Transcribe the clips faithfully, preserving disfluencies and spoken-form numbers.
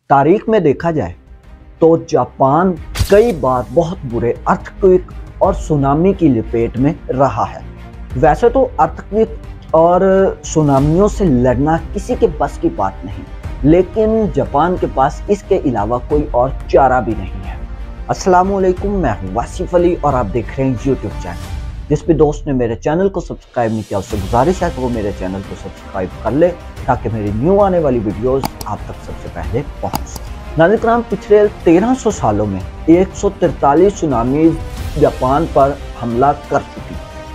तारीख में देखा जाए तो जापान कई बार बहुत बुरे अर्थक्वेक और सुनामी की लपेट में रहा है। वैसे तो अर्थक्वेक और सुनामियों से लड़ना किसी के बस की बात नहीं, लेकिन जापान के पास इसके अलावा कोई और चारा भी नहीं है। अस्सलामुअलैकुम, मैं हूं वासिफ अली और आप देख रहे हैं यूट्यूब चैनल। जिस भी दोस्त ने मेरे चैनल को सब्सक्राइब नहीं किया उससे गुजारिश है कि वो मेरे चैनल को सब्सक्राइब कर ले ताकि मेरी न्यू आने वाली वीडियोस आप तक सबसे पहले पहुंच सके। नाज़रीन, पिछले तेरह सौ सालों में एक सौ तिरतालीस सुनामीज जापान पर हमला कर चुकी,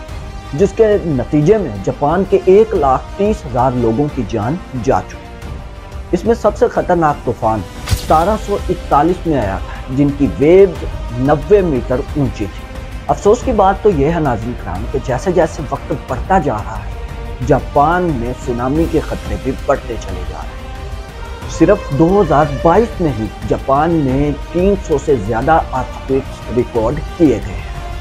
जिसके नतीजे में जापान के एक लाख तीस हजार लोगों की जान जा चुकी। इसमें सबसे खतरनाक तूफान सतारह सौ इकतालीस में आया था, जिनकी वेव्स नब्बे मीटर ऊंची थी। अफसोस की बात तो यह है नाज़रीन कराम कि जैसे जैसे वक्त बढ़ता जा रहा है, जापान में सुनामी के खतरे भी बढ़ते चले जा रहे हैं। सिर्फ दो हज़ार बाईस में ही जापान में तीन सौ से ज़्यादा अर्थक्वेक्स रिकॉर्ड किए गए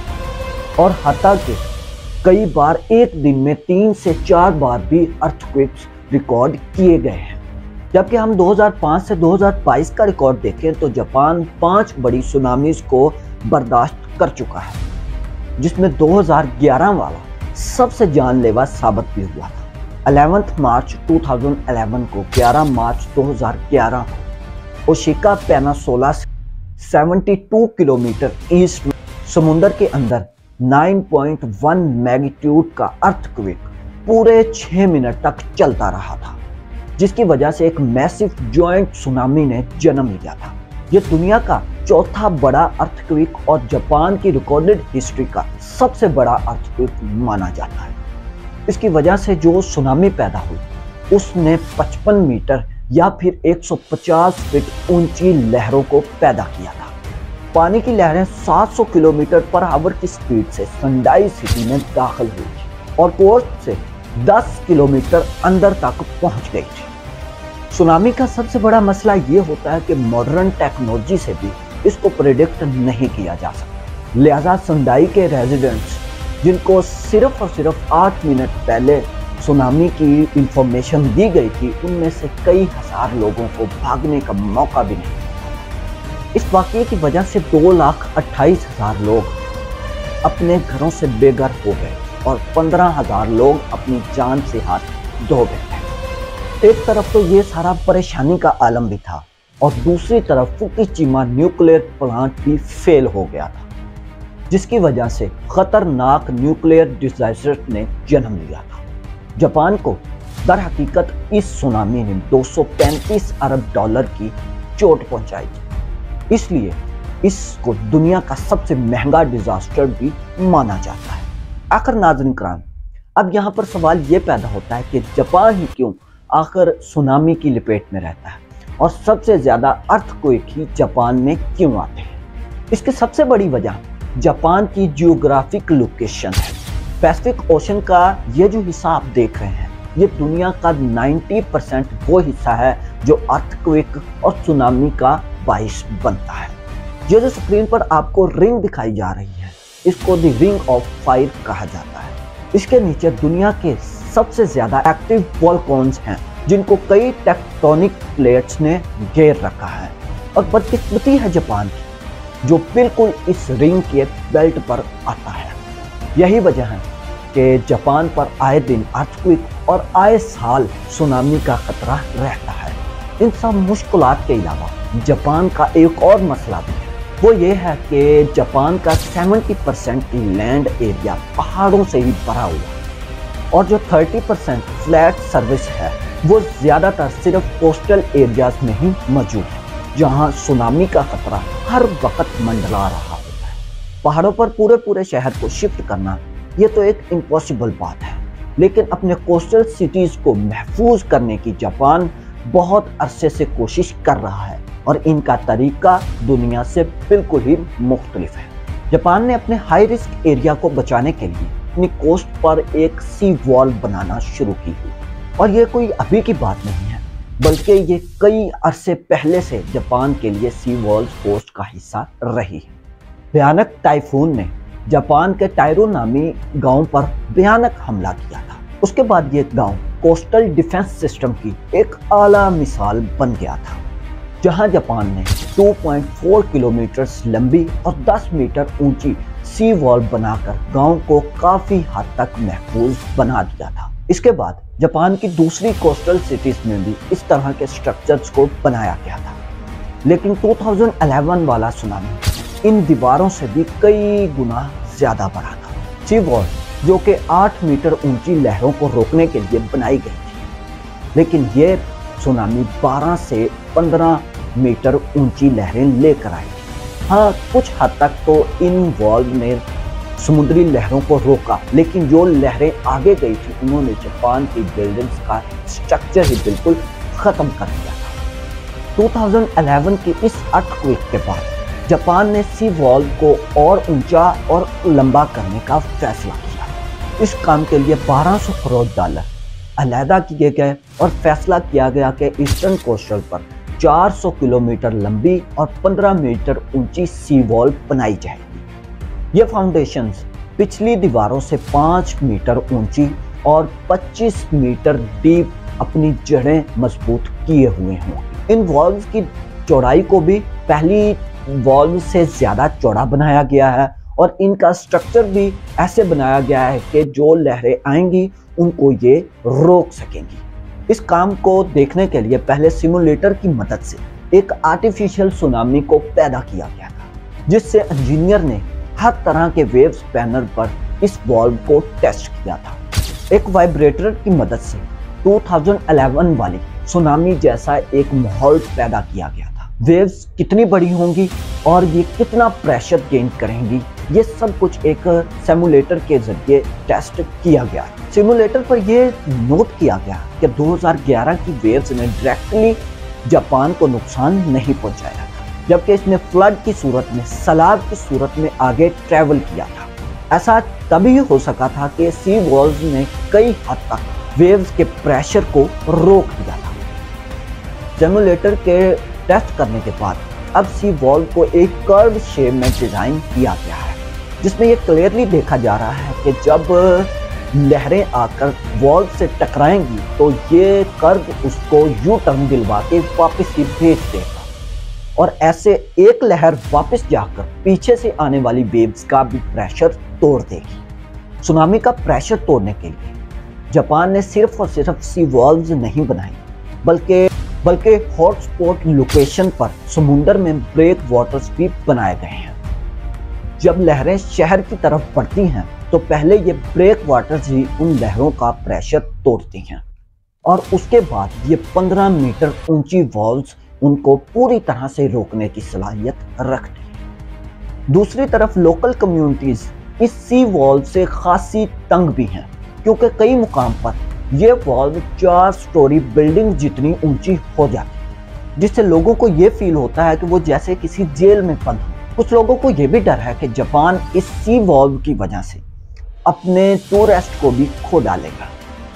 हैं और हत्ता के कई बार एक दिन में तीन से चार बार भी अर्थक्वेक्स रिकॉर्ड किए गए हैं। जबकि हम दो हज़ार पाँच से दो हज़ार बाईस का रिकॉर्ड देखें तो जापान पांच बड़ी सुनामीज को बर्दाश्त कर चुका है, जिसमें दो हज़ार ग्यारह वाला सबसे जानलेवा साबित भी हुआ था। ग्यारह मार्च दो हज़ार ग्यारह को ग्यारह मार्च दो हज़ार ग्यारह को ओशिका पेनिनसुला से बहत्तर किलोमीटर ईस्ट में समुद्र के अंदर नौ पॉइंट एक मैग्नीट्यूड का अर्थक्वेक पूरे छह मिनट तक चलता रहा था, जिसकी वजह से एक मैसिव जॉइंट सुनामी ने जन्म लिया था। यह दुनिया का चौथा बड़ा अर्थक्वेक और जापान की रिकॉर्डेड हिस्ट्री का सबसे बड़ा अर्थक्वेक माना जाता है। इसकी वजह से जो सुनामी पैदा हुई उसने पचपन मीटर या फिर एक सौ पचास फीट ऊंची लहरों को पैदा किया था। पानी की लहरें सात सौ किलोमीटर पर आवर की स्पीड से सेंडाई सिटी में दाखिल हुई थी और कोस्ट से दस किलोमीटर अंदर तक पहुंच गई थी। सुनामी का सबसे बड़ा मसला ये होता है कि मॉडर्न टेक्नोलॉजी से भी इसको प्रेडिक्ट नहीं किया जा सकता। लिहाजा सेंडाई के रेजिडेंट्स, जिनको सिर्फ और सिर्फ आठ मिनट पहले सुनामी की इंफॉर्मेशन दी गई थी, उनमें से कई हजार लोगों को भागने का मौका भी नहीं मिला। इस वाक़ये की वजह से दो लाख अट्ठाईस हजार लोग अपने घरों से बेघर हो गए और पंद्रह हजार लोग अपनी जान से हाथ धो गए। एक तरफ तो ये सारा परेशानी का आलम भी था और दूसरी तरफ फुकुशिमा न्यूक्लियर प्लांट भी फेल हो गया था, जिसकी वजह से खतरनाक न्यूक्लियर डिजास्टर ने जन्म लिया था। जापान को दर हकीकत इस सुनामी ने दो सौ पैंतीस अरब डॉलर की चोट पहुंचाई थी, इसलिए इसको दुनिया का सबसे महंगा डिजास्टर भी माना जाता है। आखिर नाज़रीन कराम, अब यहाँ पर सवाल ये पैदा होता है कि जापान ही क्यों आखिर सुनामी की लपेट में रहता है और सबसे ज्यादा अर्थक्वेक ही जापान में क्यों आते हैं। इसकी सबसे बड़ी वजह जापान की जियोग्राफिक लोकेशन है। पैसिफिक ओशन का ये जो हिस्सा आप देख रहे हैं, ये दुनिया का नब्बे परसेंट वो हिस्सा है जो अर्थक्वेक और सुनामी का बाइस बनता है। ये जो स्क्रीन पर आपको रिंग दिखाई जा रही है, इसको द रिंग ऑफ फायर कहा जाता है। इसके नीचे दुनिया के सबसे ज्यादा एक्टिव वोल्केन्स हैं, जिनको कई टेक्टोनिक प्लेट्स ने घेर रखा है और बदकिस्मती है जापान की, जो बिल्कुल इस रिंग के बेल्ट पर आता है। यही वजह है कि जापान पर आए दिन अर्थक्वेक और आए साल सुनामी का खतरा रहता है। इन सब मुश्किलात के अलावा जापान का एक और मसला भी है, वो ये है कि जापान का सत्तर परसेंट लैंड एरिया पहाड़ों से ही भरा हुआ है और जो तीस परसेंट फ्लैट सर्विस है वो ज़्यादातर सिर्फ कोस्टल एरियाज में ही मौजूद है, जहां सुनामी का खतरा हर वक्त मंडरा रहा होता है। पहाड़ों पर पूरे पूरे शहर को शिफ्ट करना ये तो एक इम्पॉसिबल बात है, लेकिन अपने कोस्टल सिटीज़ को महफूज करने की जापान बहुत अरसे से कोशिश कर रहा है और इनका तरीका दुनिया से बिल्कुल ही मुख्तलिफ है। जापान ने अपने हाई रिस्क एरिया को बचाने के लिए अपनी कोस्ट पर एक सी वॉल बनाना शुरू की हुई और ये कोई अभी की बात नहीं है, बल्कि ये कई अरसे पहले से जापान के लिए सी वॉल कोस्ट का हिस्सा रही है। भयानक टाइफून ने जापान के टायरो नामी गांव पर भयानक हमला किया था। उसके बाद ये गांव कोस्टल डिफेंस सिस्टम की एक आला मिसाल बन गया था। जहां जापान ने दो पॉइंट चार किलोमीटर लंबी और दस मीटर ऊंची सी वॉल बनाकर गांव को काफी हद तक महफूज बना दिया था। इसके बाद जापान की दूसरी कोस्टल सिटीज में भी इस तरह के स्ट्रक्चर्स को बनाया गया था, लेकिन दो हज़ार ग्यारह वाला सुनामी इन दीवारों से भी कई गुना ज्यादा बड़ा था। सी वॉल जो कि आठ मीटर ऊंची लहरों को रोकने के लिए बनाई गई थी, लेकिन ये सुनामी बारह से पंद्रह मीटर ऊंची लहरें लेकर आई। हाँ, कुछ हद तक तो इन वॉल ने समुद्री लहरों को रोका, लेकिन जो लहरें आगे गई थी उन्होंने जापान की बिल्डिंग्स का स्ट्रक्चर ही बिल्कुल खत्म कर दिया था। दो हज़ार ग्यारह के इस अर्थक्वेक के बाद जापान ने सी वॉल को और ऊंचा और लंबा करने का फैसला किया। इस काम के लिए बारह सौ करोड़ डॉलर अलहदा किए गए और फैसला किया गया कि ईस्टर्न कोस्टल पर चार सौ किलोमीटर लंबी और पंद्रह मीटर ऊंची सी वॉल बनाई जाएगी। ये फाउंडेशंस पिछली दीवारों से पाँच मीटर ऊंची और पच्चीस मीटर डीप अपनी जड़ें मजबूत किए हुए हों। इन वॉल्स की चौड़ाई को भी पहली वॉल्व से ज्यादा चौड़ा बनाया गया है और इनका स्ट्रक्चर भी ऐसे बनाया गया है कि जो लहरें आएंगी उनको ये रोक सकेंगी। इस काम को देखने के लिए पहले सिमुलेटर की मदद से एक आर्टिफिशियल सुनामी को पैदा किया गया था, जिससे इंजीनियर ने हर तरह के वेव्स पैनल पर इस वॉल्व को टेस्ट किया था। एक वाइब्रेटर की मदद से दो हज़ार ग्यारह वाली सुनामी जैसा एक माहौल पैदा किया गया था। वेव्स कितनी बड़ी होंगी और ये कितना प्रेशर गेन करेंगी, ये सब कुछ एक सिमुलेटर के जरिए टेस्ट किया गया। सिमुलेटर पर यह नोट किया गया कि दो हज़ार ग्यारह की वेव्स ने डायरेक्टली जापान को नुकसान नहीं पहुंचाया, जबकि इसने फ्लड की सूरत में, सैलाब की सूरत में आगे ट्रैवल किया था। ऐसा तभी हो सका था कि सी वॉल्स ने कई हद तक वेव्स के प्रेशर को रोक दिया था। सिमुलेटर के टेस्ट करने के बाद अब सी वॉल को एक कर्व शेप में डिजाइन किया गया है, जिसमें यह क्लियरली देखा जा रहा है कि जब लहरें आकर वॉल से टकराएंगी तो ये कर्व उसको यू टर्न दिलवा के वापस ही भेज देगा और ऐसे एक लहर वापस जाकर पीछे से आने वाली वेव्स का भी प्रेशर तोड़ देगी। सुनामी का प्रेशर तोड़ने के लिए जापान ने सिर्फ और सिर्फ सी वॉल्व्स नहीं बनाई, बल्कि बल्कि हॉटस्पॉट लोकेशन पर समुंदर में ब्रेक वाटर्स भी बनाए गए हैं। जब लहरें शहर की तरफ बढ़ती हैं तो पहले ये ब्रेक वाटर्स ही उन लहरों का प्रेशर तोड़ती हैं और उसके बाद ये पंद्रह मीटर ऊंची वॉल्स उनको पूरी तरह से रोकने की सलाहियत रखती हैं। दूसरी तरफ लोकल कम्युनिटीज इस सी वॉल से खासी तंग भी हैं, क्योंकि कई मुकाम पर यह वॉल चार स्टोरी बिल्डिंग जितनी ऊंची हो जाती है, जिससे लोगों को ये फील होता है कि वो जैसे किसी जेल में बंद हो। कुछ लोगों को यह भी डर है कि जापान इस सी वॉल की वजह से अपने टूरिस्ट को भी खो डालेगा।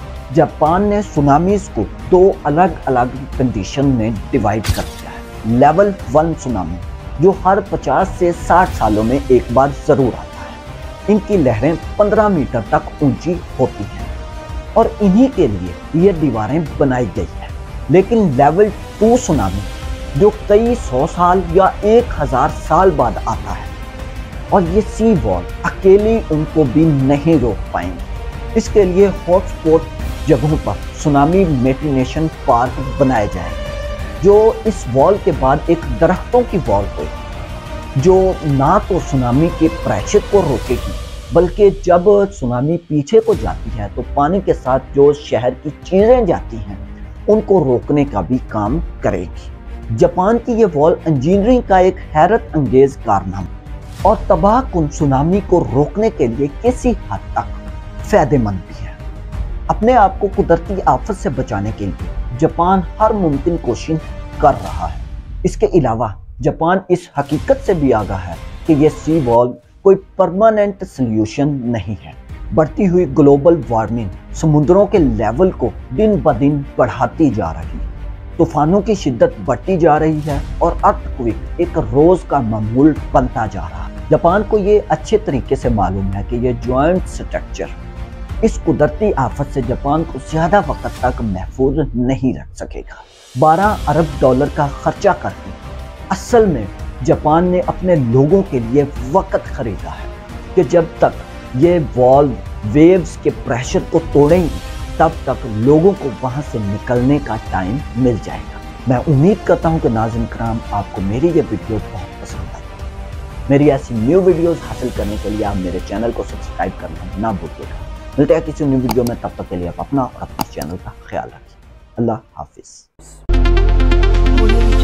जापान ने सुनामीज को दो अलग अलग कंडीशन में डिवाइड कर दिया है। लेवल वन सुनामी, जो हर पचास से साठ सालों में एक बार जरूर आता है। इनकी लहरें पंद्रह मीटर तक ऊंची होती हैं और इन्हीं के लिए ये दीवारें बनाई गई हैं। लेकिन लेवल टू सुनामी, जो कई सौ साल या एक हजार साल बाद आता है और ये सी वॉल अकेली उनको भी नहीं रोक पाएंगे। इसके लिए हॉटस्पॉट जगहों पर सुनामी मिटिगेशन पार्क बनाए जाएंगे, जो इस वॉल के बाद एक दरख्तों की वॉल होगी, जो ना तो सुनामी के प्रेशर को रोकेगी, बल्कि जब सुनामी पीछे को जाती है तो पानी के साथ जो शहर की चीजें जाती हैं उनको रोकने का भी काम करेगी। जापान की ये वॉल इंजीनियरिंग का एक हैरत अंगेज कारनामा और तबाहकुन सुनामी को रोकने के लिए किसी हद तक फायदेमंद भी है। अपने आप को कुदरती आफत से बचाने के लिए जापान हर मुमकिन कोशिश कर रहा है। इसके अलावा जापान इस हकीकत से भी आगाह है कि ये सी वॉल कोई परमानेंट सॉल्यूशन नहीं है। बढ़ती हुई ग्लोबल वार्मिंग समुद्रों के लेवल को दिन ब दिन बढ़ाती जा रही है, तूफानों की शिद्दत बढ़ती जा रही है और अर्थक्वेक एक रोज का मामूल बनता जा रहा है। जापान को ये अच्छे तरीके से मालूम है कि ये जॉइंट स्ट्रक्चर इस कुदरती आफत से जापान को ज्यादा वक्त तक महफूज नहीं रख सकेगा। بارہ ارب ڈالر کا خرچہ کرتی، اصل میں جاپان نے اپنے لوگوں کے لیے وقت خریدا ہے کہ جب تک یہ والو ویوز کے پریشر کو توڑیں گی تب تک لوگوں کو وہاں سے نکلنے کا ٹائم مل جائے گا۔ میں امید کرتا ہوں کہ ناظرین کرام آپ کو میری یہ ویڈیو بہت پسند آئی۔ میری ایسی نیو ویڈیوز حاصل کرنے کے لیے آپ میرے چینل کو سبسکرائب کرنا نہ بھولیے گا۔ ملتے ہیں کسی نیو ویڈیو میں، تب تک کے لیے آپ اپنا اور اپنے چینل کا خیال رکھیے۔ اللہ حافظ۔